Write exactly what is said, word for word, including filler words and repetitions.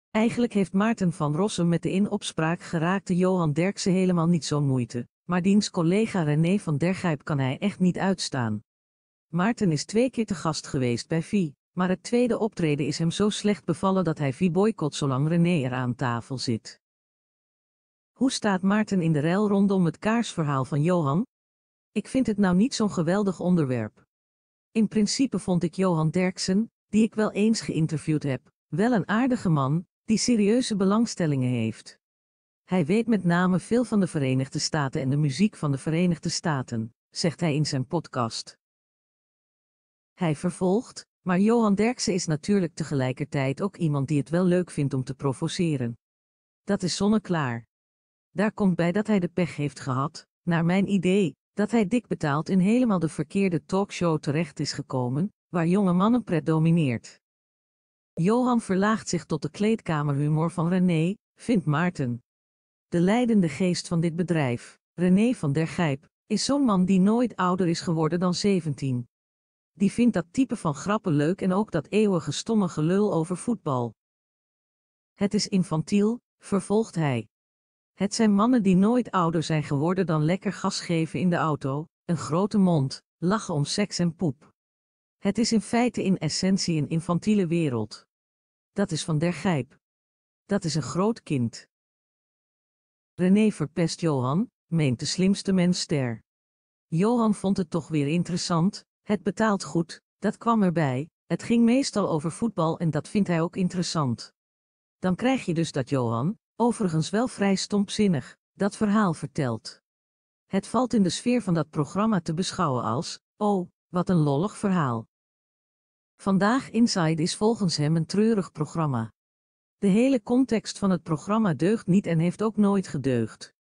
Eigenlijk heeft Maarten van Rossum met de in opspraak geraakte Johan Derksen helemaal niet zo'n moeite, maar diens collega René van der Gijp kan hij echt niet uitstaan. Maarten is twee keer te gast geweest bij V I, maar het tweede optreden is hem zo slecht bevallen dat hij V I boycott zolang René er aan tafel zit. Hoe staat Maarten in de rel rondom het kaarsverhaal van Johan? Ik vind het nou niet zo'n geweldig onderwerp. In principe vond ik Johan Derksen, die ik wel eens geïnterviewd heb, wel een aardige man, die serieuze belangstellingen heeft. Hij weet met name veel van de Verenigde Staten en de muziek van de Verenigde Staten, zegt hij in zijn podcast. Hij vervolgt, maar Johan Derksen is natuurlijk tegelijkertijd ook iemand die het wel leuk vindt om te provoceren. Dat is zonneklaar. Daar komt bij dat hij de pech heeft gehad, naar mijn idee, dat hij dik betaald in helemaal de verkeerde talkshow terecht is gekomen, waar jonge mannen predomineert. Johan verlaagt zich tot de kleedkamerhumor van René, vindt Maarten. De leidende geest van dit bedrijf, René van der Gijp, is zo'n man die nooit ouder is geworden dan zeventien. Die vindt dat type van grappen leuk en ook dat eeuwige stomme gelul over voetbal. Het is infantiel, vervolgt hij. Het zijn mannen die nooit ouder zijn geworden dan lekker gas geven in de auto, een grote mond, lachen om seks en poep. Het is in feite in essentie een infantiele wereld. Dat is Van der Gijp. Dat is een groot kind. René verpest Johan, meent de slimste mens ter. Johan vond het toch weer interessant, het betaalt goed, dat kwam erbij, het ging meestal over voetbal en dat vindt hij ook interessant. Dan krijg je dus dat Johan, overigens wel vrij stompzinnig, dat verhaal vertelt. Het valt in de sfeer van dat programma te beschouwen als, oh, wat een lollig verhaal. Vandaag Inside is volgens hem een treurig programma. De hele context van het programma deugt niet en heeft ook nooit gedeugd.